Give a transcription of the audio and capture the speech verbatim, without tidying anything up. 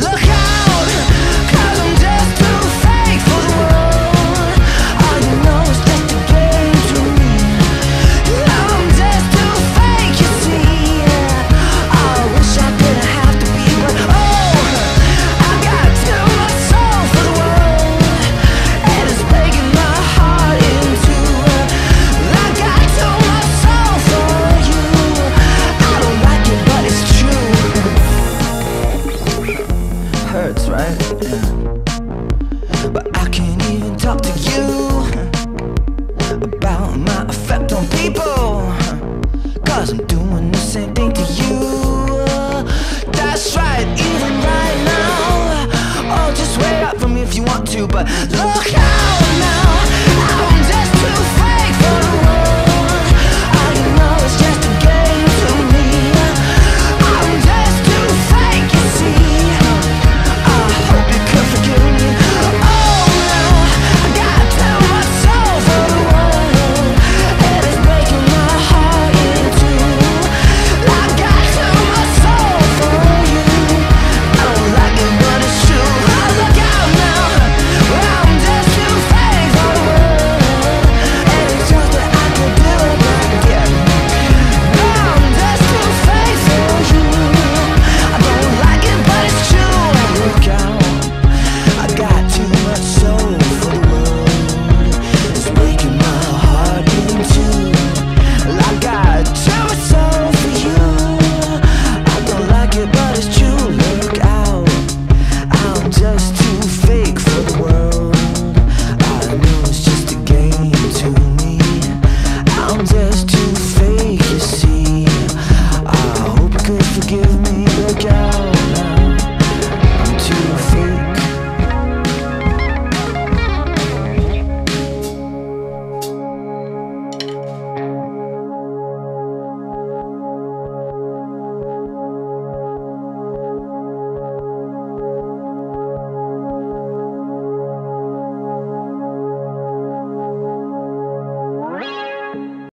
Look out, 'cause I'm just too fake for the world. All you know is just a game to me. I'm just too fake, you see. I wish I didn't have to be, but oh, I got too much soul for the world, and it's breaking my heart in two. I got too much soul for you. I don't like it, but it's true. Hurts, right? Yeah. But I can't even talk to you about my effect on people, 'cause I'm doing the same thing to you. That's right, even right now. Oh, just wait up for me if you want to, but